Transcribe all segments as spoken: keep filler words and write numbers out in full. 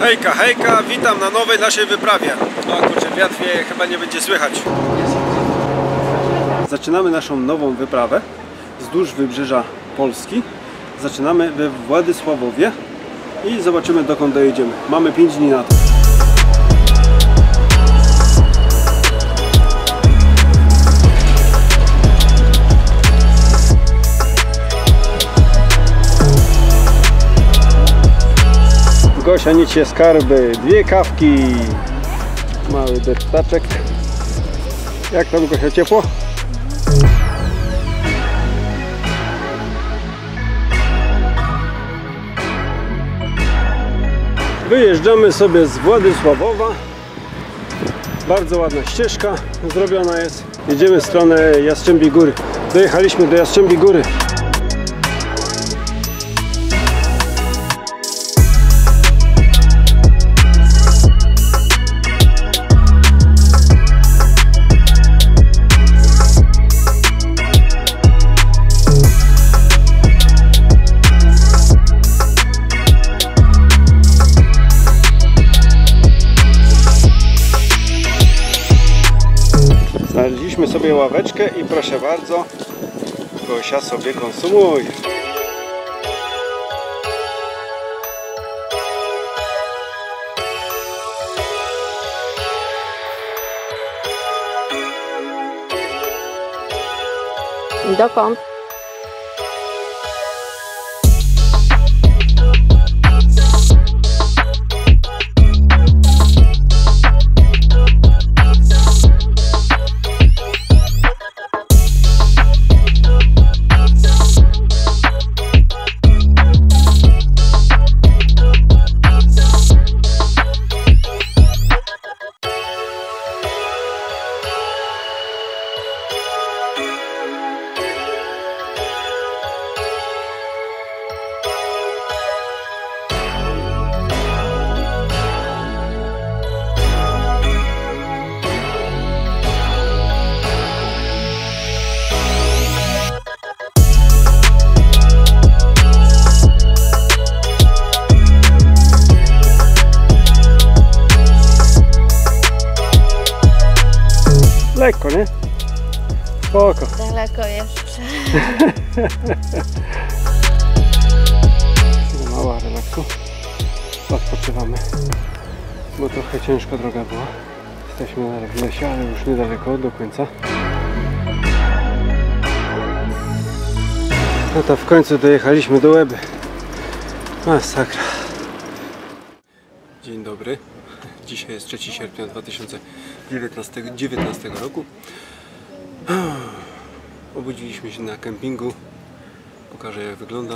Hejka, hejka, witam na nowej naszej wyprawie. No kurczę, wiatr wieje, chyba nie będzie słychać. Zaczynamy naszą nową wyprawę wzdłuż wybrzeża Polski. Zaczynamy we Władysławowie i zobaczymy, dokąd dojedziemy. Mamy pięć dni na to. Gosia niesie skarby, dwie kawki, mały deszczaczek. Jak tam, Gosia, ciepło? Wyjeżdżamy sobie z Władysławowa. Bardzo ładna ścieżka zrobiona jest. Jedziemy w stronę Jastrzębiej Góry. Dojechaliśmy do Jastrzębiej Góry. Znaleźliśmy sobie ławeczkę i proszę bardzo, Gosia sobie konsumuje. Dokąd? Lekko, nie? Spoko. Daleko jeszcze. Mała relaksu. Odpoczywamy, bo trochę ciężka droga była. Jesteśmy na lesie, ale już niedaleko do końca. No to w końcu dojechaliśmy do Łeby. Masakra. Dzień dobry. Dzisiaj jest trzeciego sierpnia dwa tysiące dziewiętnastego roku. Obudziliśmy się na kempingu. Pokażę, jak wygląda.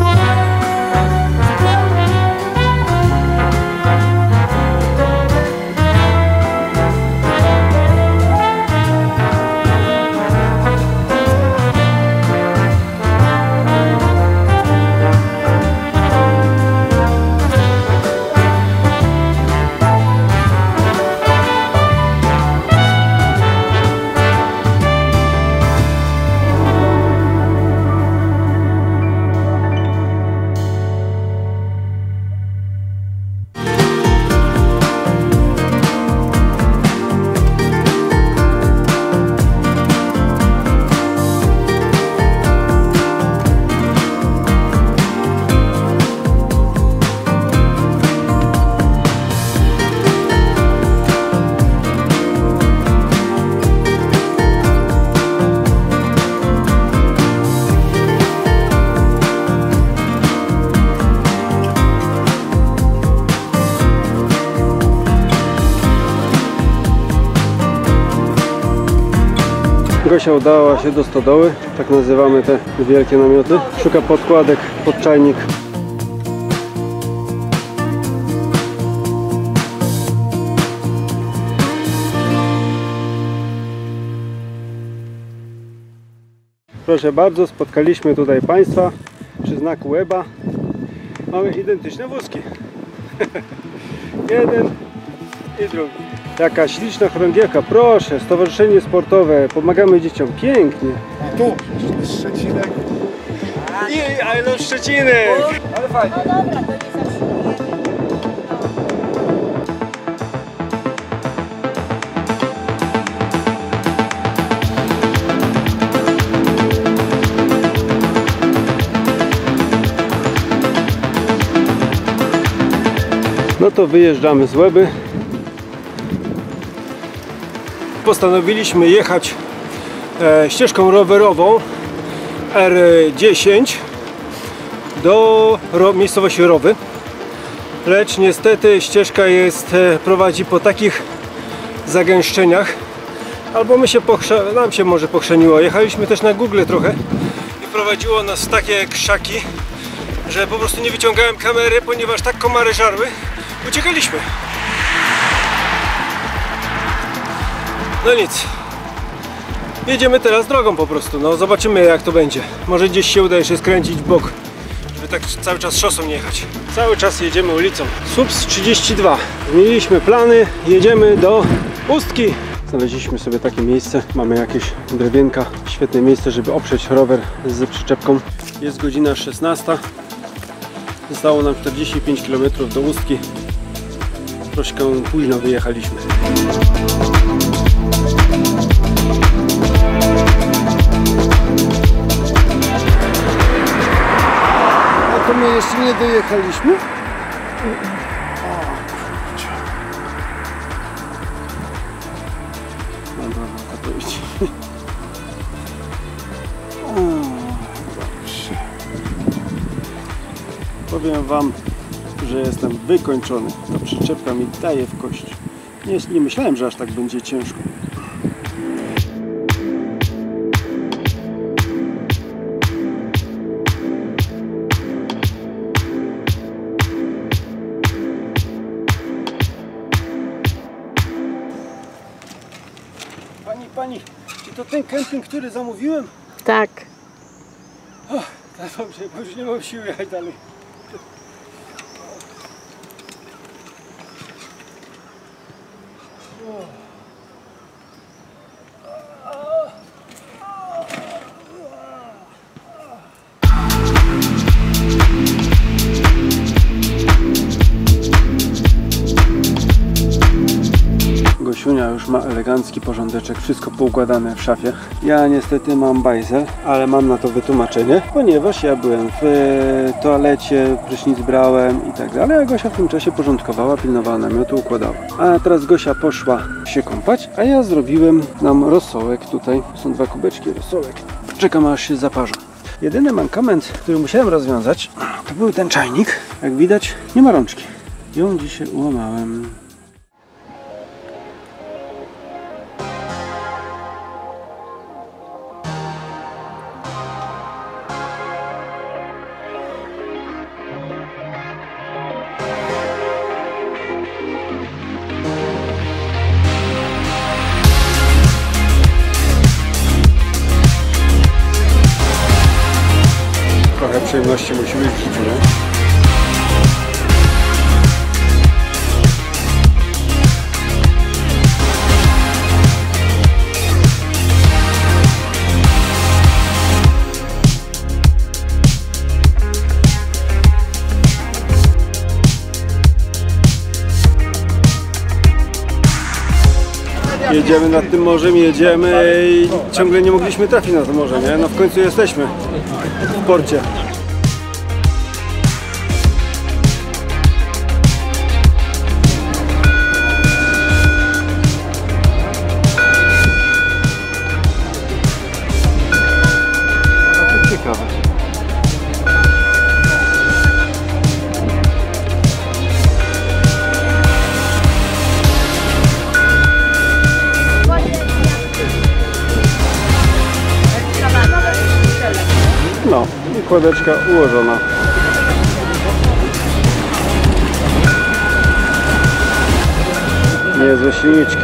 Gosia udała się do stodoły, tak nazywamy te wielkie namioty. Szuka podkładek pod czajnik. Proszę bardzo, spotkaliśmy tutaj Państwa przy znaku Łeba. Mamy identyczne wózki. Jeden i drugi. Jaka śliczna chorągiewka, proszę, stowarzyszenie sportowe, pomagamy dzieciom, pięknie. I tu, jeszcze Szczecinek. I I love Szczecinek! Ale fajnie. No dobra, to nie zawsze. No to wyjeżdżamy z Łeby. Postanowiliśmy jechać e, ścieżką rowerową R dziesięć do ro, miejscowości Rowy. Lecz niestety ścieżka jest, e, prowadzi po takich zagęszczeniach, albo my się nam się może pochrzeniło. Jechaliśmy też na Google trochę i prowadziło nas w takie krzaki, że po prostu nie wyciągałem kamery, ponieważ tak komary żarły. Uciekaliśmy. No nic. Jedziemy teraz drogą po prostu. No zobaczymy, jak to będzie. Może gdzieś się uda jeszcze skręcić w bok, żeby tak cały czas szosą nie jechać. Cały czas jedziemy ulicą. Słupsk trzydzieści dwa. Zmieniliśmy plany. Jedziemy do Ustki. Znaleźliśmy sobie takie miejsce. Mamy jakieś drewienka. Świetne miejsce, żeby oprzeć rower z przyczepką. Jest godzina szesnasta. Zostało nam czterdzieści pięć kilometrów do Ustki. Troszkę późno wyjechaliśmy. A to my jeszcze nie dojechaliśmy? No dobra, to iść. Powiem wam, że jestem wykończony. Ta przyczepka mi daje w kość. Nie, nie myślałem, że aż tak będzie ciężko. Pani, pani, czy to ten kemping, który zamówiłem? Tak. O, tak dobrze, bo już nie mam siły jechać dalej. Gosiunia już ma elegancki porządeczek, wszystko poukładane w szafie. Ja niestety mam bajzel, ale mam na to wytłumaczenie, ponieważ ja byłem w toalecie, prysznic brałem i tak dalej, a Gosia w tym czasie porządkowała, pilnowała namiotu, układała. A teraz Gosia poszła się kąpać, a ja zrobiłem nam rosołek tutaj. Są dwa kubeczki rosołek. Czekam, aż się zaparzą. Jedyny mankament, który musiałem rozwiązać, to był ten czajnik. Jak widać, nie ma rączki. Ją dzisiaj ułamałem. Trochę przyjemności musi być w życiu, nie? Jedziemy nad tym morzem, jedziemy i ciągle nie mogliśmy trafić na to morze, nie? No w końcu jesteśmy w porcie. A to ciekawe. No i kładeczka ułożona. Niezłe silniczki.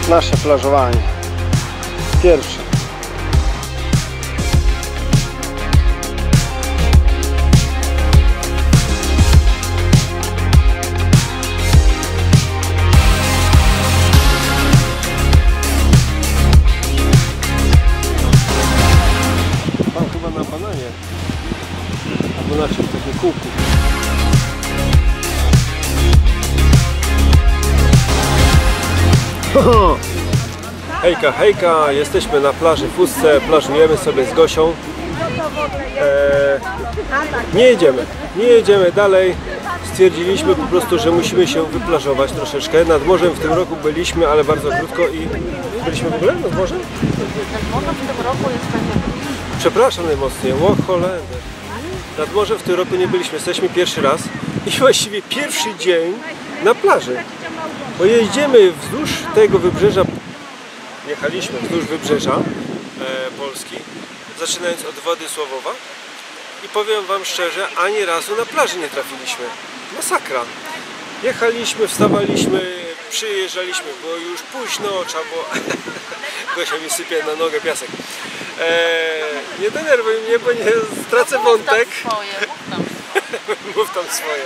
nasze plażowanie. Pierwsze. Pan chyba na bananie. Albo na czym, takim kółku. Hejka, hejka, jesteśmy na plaży w Ustce, plażujemy sobie z Gosią. Eee, nie jedziemy, nie jedziemy dalej. Stwierdziliśmy po prostu, że musimy się wyplażować troszeczkę. Nad morzem w tym roku byliśmy, ale bardzo krótko i byliśmy w ogóle nad morzem? Przepraszam najmocniej, o Holender. Nad morzem w tym roku nie byliśmy, jesteśmy pierwszy raz i właściwie pierwszy dzień na plaży. Bo jedziemy wzdłuż tego wybrzeża, jechaliśmy wzdłuż wybrzeża e, Polski, zaczynając od Władysławowa i powiem wam szczerze, ani razu na plaży nie trafiliśmy. Masakra. Jechaliśmy, wstawaliśmy, przyjeżdżaliśmy, było już późno, trzeba było... Gosia mi sypie na nogę piasek. E, nie denerwuj mnie, bo nie stracę wątek. Mów tam swoje, mów tam swoje. Mów tam swoje.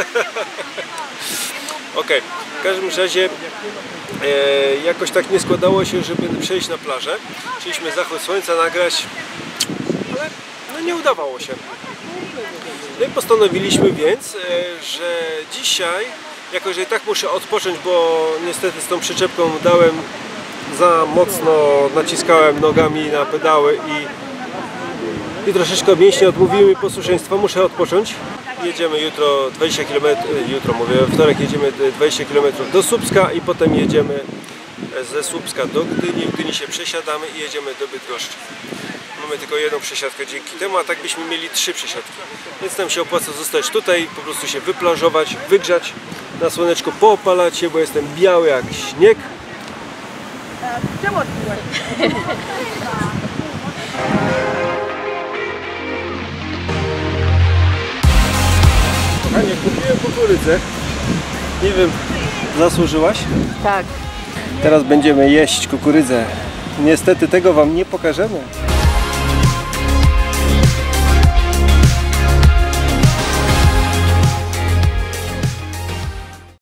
Okej, w każdym razie e, jakoś tak nie składało się, żeby przejść na plażę. Chcieliśmy zachód słońca nagrać, ale no nie udawało się. No i postanowiliśmy więc, e, że dzisiaj, jako że i tak muszę odpocząć, bo niestety z tą przyczepką dałem za mocno, naciskałem nogami na pedały i, i troszeczkę mięśnie odmówiły mi posłuszeństwa, muszę odpocząć. Jedziemy jutro dwadzieścia kilometrów, jutro mówię, we wtorek jedziemy dwadzieścia kilometrów do Słupska i potem jedziemy ze Słupska do Gdyni, w Gdyni się przesiadamy i jedziemy do Bydgoszczy. Mamy tylko jedną przesiadkę dzięki temu, a tak byśmy mieli trzy przesiadki. Więc nam się opłaca zostać tutaj, po prostu się wyplażować, wygrzać na słoneczku, poopalać się, bo jestem biały jak śnieg. Kochanie, kupiłem kukurydzę. Nie wiem, zasłużyłaś? Tak. Teraz będziemy jeść kukurydzę. Niestety tego wam nie pokażemy.